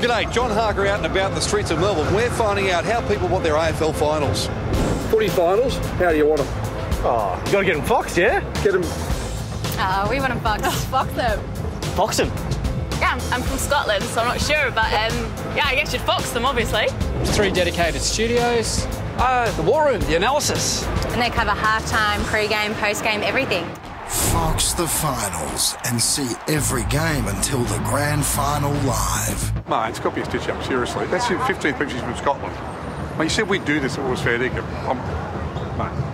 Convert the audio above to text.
G'day, John Harker out and about in the streets of Melbourne. We're finding out how people want their AFL finals. Footy finals, how do you want them? Oh, you got to get them foxed, yeah? Get them... We want them foxed. Fox them. Fox them. Yeah, I'm from Scotland, so I'm not sure, but yeah, I guess you'd fox them, obviously. 3 dedicated studios. The war room, the analysis. And they cover halftime, pre-game, post-game, everything. Fox the finals and see every game until the grand final live. Mate, it's got to be a stitch-up, seriously. That's your 15th pictures from Scotland. Mate, you said we'd do this if it was fair dinkum. Mate.